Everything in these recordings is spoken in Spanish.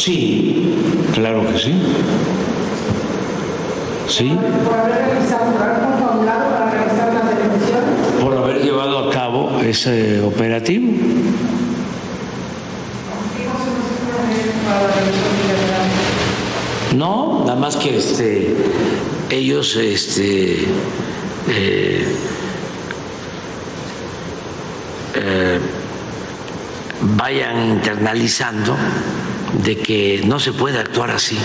Sí, claro que sí. Sí. ¿Por haber realizado, por haber confabulado para realizar las detenciones? Por haber llevado a cabo ese operativo. No, nada más que ellos vayan internalizando de que no se puede actuar así,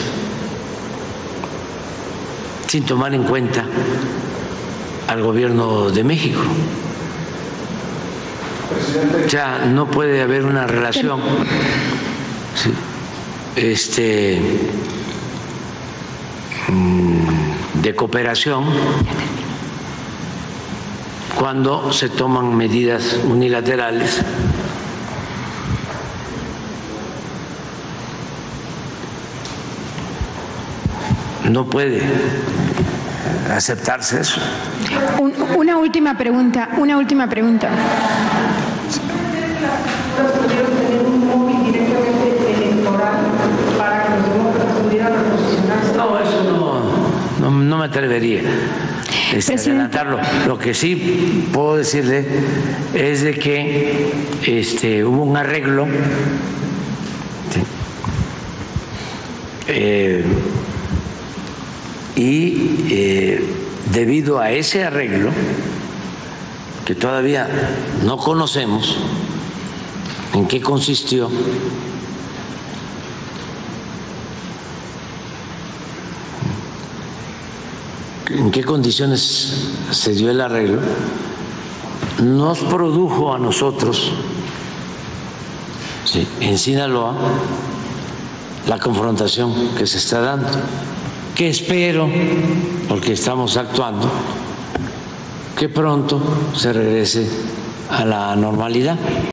sin tomar en cuenta al gobierno de México. O sea, no puede haber una relación de cooperación cuando se toman medidas unilaterales. No puede aceptarse eso. Una última pregunta. ¿Pudieron tener un móvil directamente electoral para que los demócratas pudieran reposicionarse? No, eso no me atrevería a adelantarlo. Lo que sí puedo decirle es de que hubo un arreglo y debido a ese arreglo, que todavía no conocemos en qué consistió, en qué condiciones se dio el arreglo, nos produjo a nosotros en Sinaloa la confrontación que se está dando, que espero, porque estamos actuando, que pronto se regrese a la normalidad.